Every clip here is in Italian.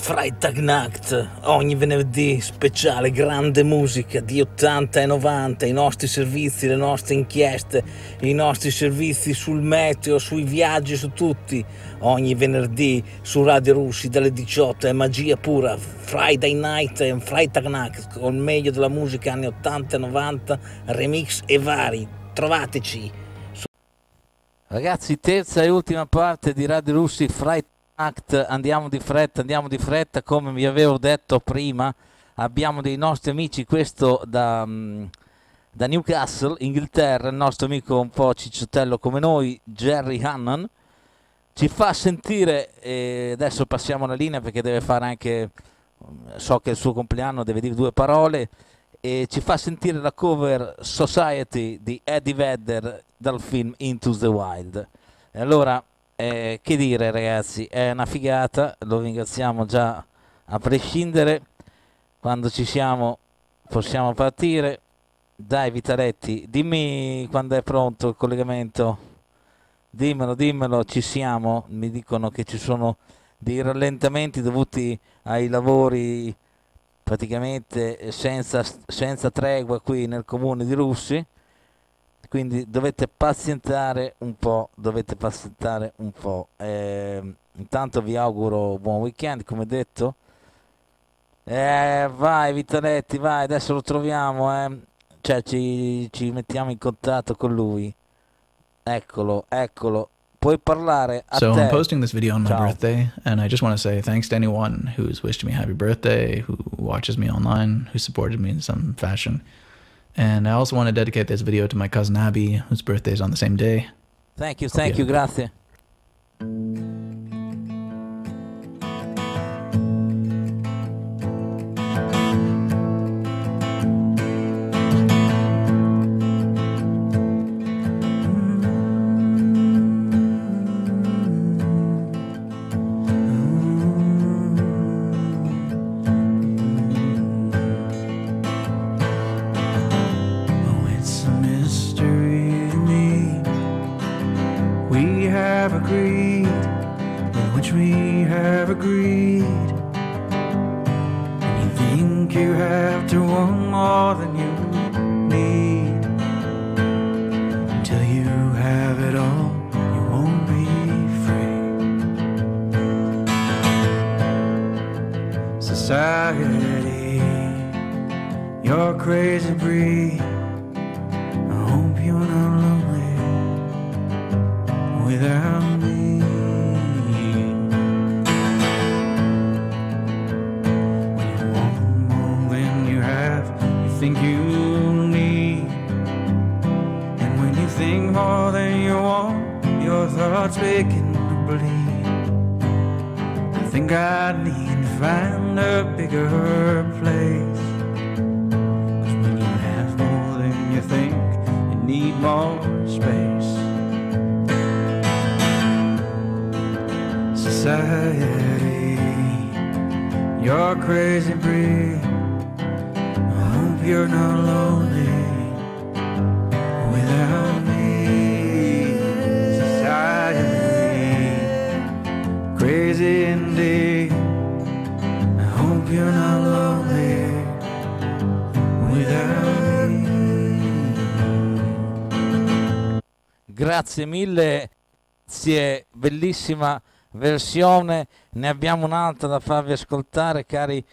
Freitagnacht, ogni venerdì speciale, grande musica di 80 e 90, i nostri servizi, le nostre inchieste, i nostri servizi sul meteo, sui viaggi, su tutti. Ogni venerdì su Radio Russi dalle 18 è magia pura, Friday Night e Freitagnacht, con il meglio della musica anni 80 e 90, remix e vari. Trovateci. Ragazzi, terza e ultima parte di Radio Russi Freitagnacht. Andiamo di fretta, come vi avevo detto prima. Abbiamo dei nostri amici, questo da Newcastle, Inghilterra, il nostro amico un po' cicciottello come noi, Jerry Hannon, ci fa sentire, adesso passiamo la linea perché deve fare anche, so che è il suo compleanno, deve dire due parole, e ci fa sentire la cover Society di Eddie Vedder dal film Into the Wild. E allora, che dire ragazzi, è una figata, lo ringraziamo già a prescindere. Quando ci siamo possiamo partire. Dai Vitaletti, dimmi quando è pronto il collegamento, dimmelo, ci siamo. Mi dicono che ci sono dei rallentamenti dovuti ai lavori praticamente senza tregua qui nel comune di Russi, quindi dovete pazientare un po', intanto vi auguro buon weekend, come detto. Vai Vitaletti, vai, adesso lo troviamo, cioè ci mettiamo in contatto con lui. Eccolo, puoi parlare a te. So I'm posting this video on my Ciao. birthday, and I just want to say thanks to anyone who's wished me happy birthday, who watches me online, who supported me in some fashion. And I also want to dedicate this video to my cousin Abby, whose birthday is on the same day. Thank you, grazie. Society, you're crazy breed. I hope you're not lonely without me. When you want more than you have, you think you need. And when you think more than you want, your thoughts begin to bleed. I think I need find a bigger place. 'Cause when you have more than you think, you need more space. Society, you're crazy breed. I hope you're not lonely without me. Society, crazy indeed. You're not lonely without me. Grazie mille, grazie, bellissima versione. Ne abbiamo un'altra da farvi ascoltare, cari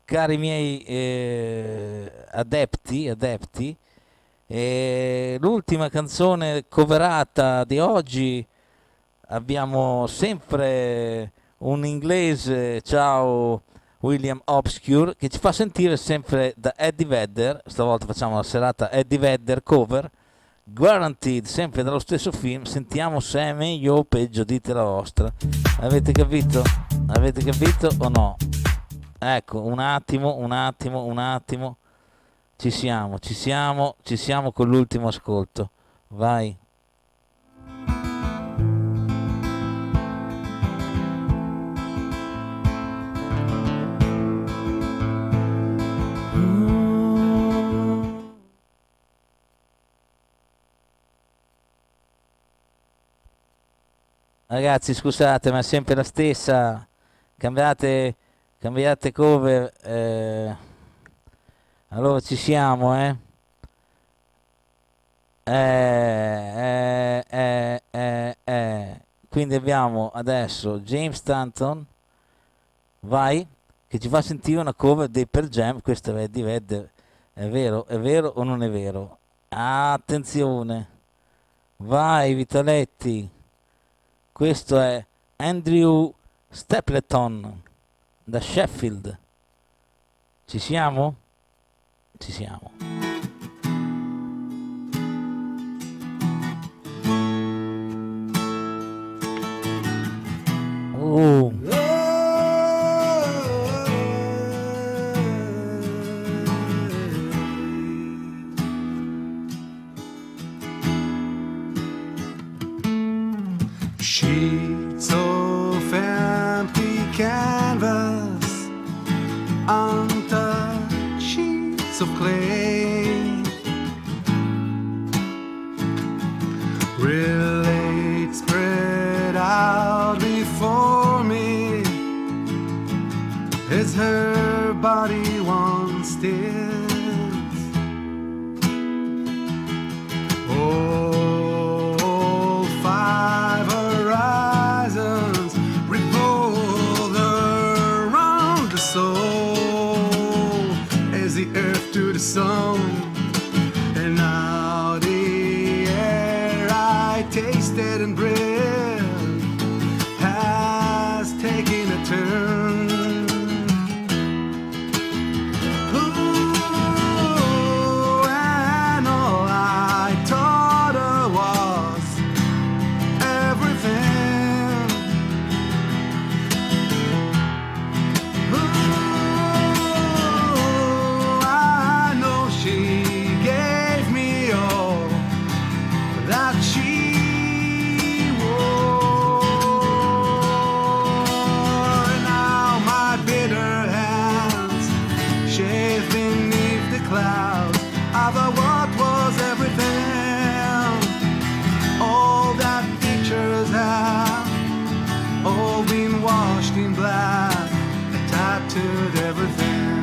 miei adepti. L'ultima canzone coverata di oggi, abbiamo sempre un inglese, ciao William Obscure, che ci fa sentire sempre da Eddie Vedder. Stavolta facciamo la serata Eddie Vedder cover, Guaranteed, sempre dallo stesso film. Sentiamo se è meglio o peggio, dite la vostra. Avete capito o no? Ecco, un attimo, ci siamo con l'ultimo ascolto, vai. Ragazzi, scusate, ma è sempre la stessa. Cambiate cambiate cover, allora ci siamo, quindi abbiamo adesso James Stanton, vai, che ci fa sentire una cover dei Pearl Jam. Questo è di Red, è vero o non è vero? Attenzione, vai Vitaletti, questo è Andrew Stapleton da Sheffield. Ci siamo? Ci siamo. Oh. Sheets of empty canvas, untouched sheets of clay, relate spread out before me as her body once did. All five horizons revolve around the soul as the earth to the sun, and now the air I tasted and breathed has taken a turn. Ooh, and all I taught her was everything. Ooh, I know she gave me all that she wore. Now my bitter hands shave beneath the clouds of what was everything. All that pictures have all been washed in black, tattooed everything.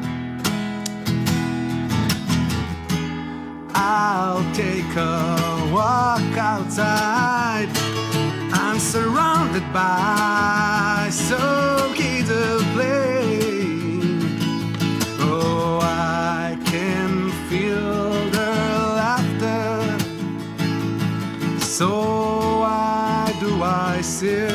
I'll take a walk outside. I'm surrounded by some kids who play. Oh, I can feel their laughter. So why do I sit?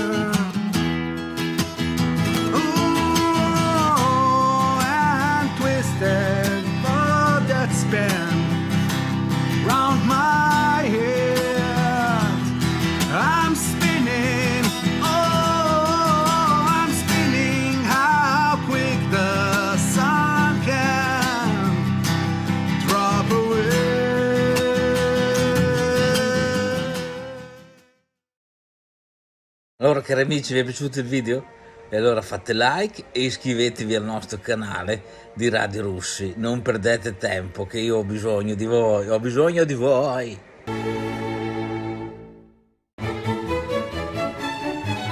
Ooh, and twisted for that spin round my head. I'm spinning, oh, I'm spinning. How quick the sun can drop away. Allora, cari amici, vi è piaciuto il video? E allora fate like e iscrivetevi al nostro canale di Radio Russi. Non perdete tempo, che io ho bisogno di voi, ho bisogno di voi.